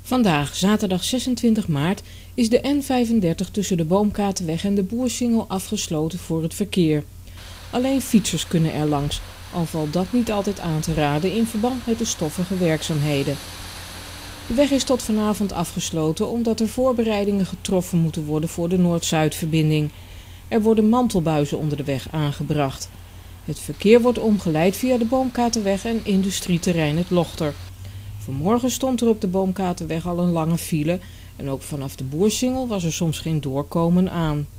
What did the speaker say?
Vandaag, zaterdag 26 maart, is de N35 tussen de Boomkatenweg en de Boersingel afgesloten voor het verkeer. Alleen fietsers kunnen er langs, al valt dat niet altijd aan te raden in verband met de stoffige werkzaamheden. De weg is tot vanavond afgesloten omdat er voorbereidingen getroffen moeten worden voor de Noord-Zuidverbinding. Er worden mantelbuizen onder de weg aangebracht. Het verkeer wordt omgeleid via de Boomkatenweg en industrieterrein Het Lochter. Vanmorgen stond er op de Boomkatenweg al een lange file en ook vanaf de Boersingel was er soms geen doorkomen aan.